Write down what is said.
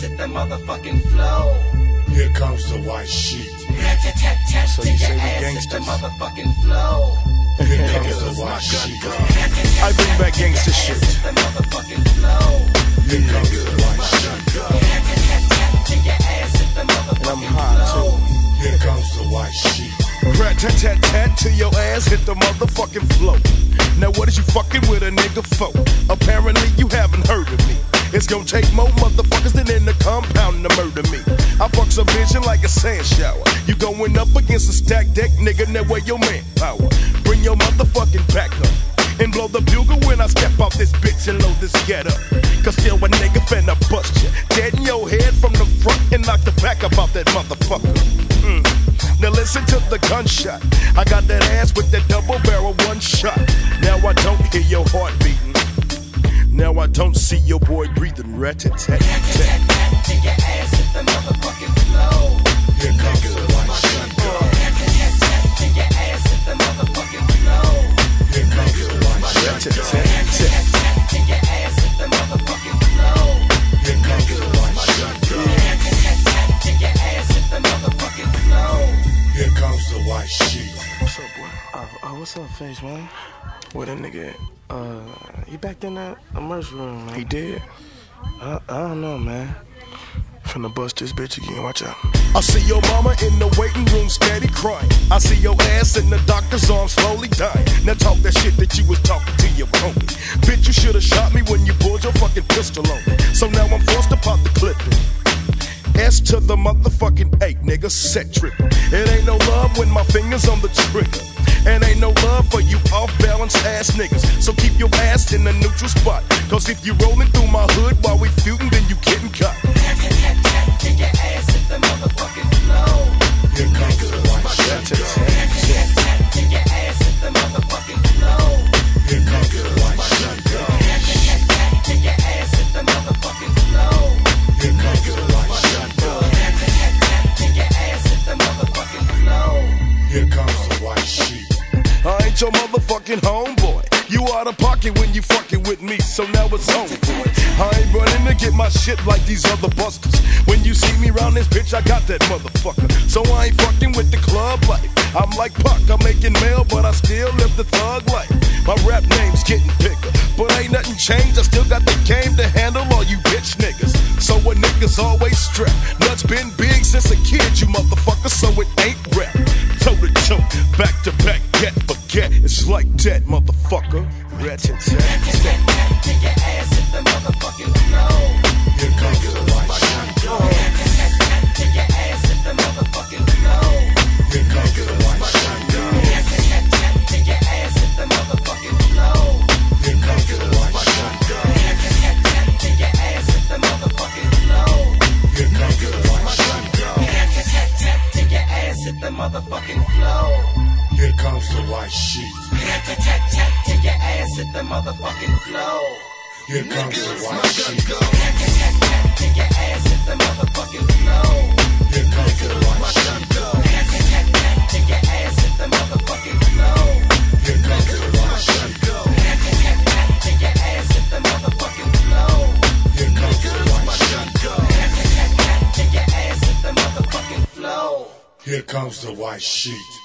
hit the motherfucking flow. Here comes the white sheet. Rat-tat-tat-tat So to you your say we ass, hit gangsters? the motherfucking flow. Here comes the white sheet. I bring back gangster shit. Hit the motherfucking flow. Here comes the white sheet. Rat-tat-tat-tat to your ass, hit the And I'm motherfucking hot flow. Here comes the white sheet. Rat-tat-tat-tat to your ass, hit the motherfucking flow. Now what is you fucking with a nigga for? Apparently you haven't heard of me. It's gonna take more motherfuckers than in the compound to murder me. I fucks a vision like a sand shower. You going up against a stacked deck, nigga, now where your manpower? Bring your motherfucking back up and blow the bugle when I step off this bitch and load this get up. Cause still a nigga finna bust you dead in your head from the front and knock the back up off that motherfucker. Now listen to the gunshot. I got that ass with that double barrel one shot. Now I don't hear your heart beating. Now I don't see your boy breathing. Rat-tat-tat-tat. Rat-tat-tat-tat to your ass, hit the motherfucking flow. Here comes the white sheet. Rat-tat-tat-tat to your ass, hit the motherfucking flow. Here comes the white sheet. Rat-tat-tat-tat. Rat-tat-tat-tat to your ass, hit the motherfucking flow. Here comes the white sheet. Rat-tat-tat-tat to your ass, hit the motherfucking flow. Here comes the white sheet. What's up, boy? Oh, what's up, Face, man? Where that nigga at? He back in that emergency room, man. He did? I don't know, man. Finna bust this bitch again, watch out. I see your mama in the waiting room steady crying. I see your ass in the doctor's arms slowly dying. Now talk that shit that you was talking to your homie. Bitch, you should've shot me when you pulled your fucking pistol on me. So now I'm forced to pop the clip in. S to the motherfucking 8, nigga, set trippin'. It ain't no love when my finger's on the trigger. And ain't no love for you off-balance ass niggas. So keep your ass in the neutral spot. Cause if you rollin' through my hood while we feudin', then you getting caught. Rat-tat-tat-tat to your ass, hit the motherfucking flow. Here comes the white sheet. Rat-tat-tat-tat to your ass, hit the motherfucking flow. Here comes the white sheet. Rat-tat-tat-tat to your ass, hit the motherfucking flow. Here comes the white sheet. Rat-tat-tat-tat to your ass, hit the motherfucking flow. Here comes the white sheet. I ain't your motherfucking homeboy. You out of pocket when you fucking with me, so now it's on, boy. I ain't running to get my shit like these other busters. When you see me round this bitch, I got that motherfucker. So I ain't fucking with the club life. I'm like Puck, I'm making mail, but I still live the thug life. My rap name's getting bigger, but ain't nothing changed. I still got the game to handle all you bitch niggas. So a niggas always strapped. Nuts been big since a kid, you motherfucker, so it ain't rap. Toe to toe, back to back, get forget. It's like that, motherfucker. Rat-tat-tat-tat. Rat-tat-tat-tat to your ass, hit the motherfucking flow. Here comes the white sheet. Rat-tat-tat-tat to your ass, hit the motherfucking flow. Here comes the white sheet. Rat-tat-tat-tat to your ass, hit the motherfucking flow. Here comes the white sheet. Rat-tat-tat-tat to your ass, hit the motherfucking flow. Here comes the white sheet. Rat-tat-tat-tat to your ass, hit the motherfucking flow. Here comes the white sheet. Rat-tat-tat-tat to your ass, hit the motherfucking flow. Here comes the white sheet. Rat-tat-tat-tat to your ass, hit the motherfucking flow. Here comes the white sheet. Rat-tat-tat-tat to your ass, hit the motherfucking flow. Here comes the white sheet. Rat-tat-tat-tat to your ass, hit the motherfucking flow. Here comes the white sheet. Rat-tat-tat-tat to your ass, hit the motherfucking flow. Here comes the white sheet.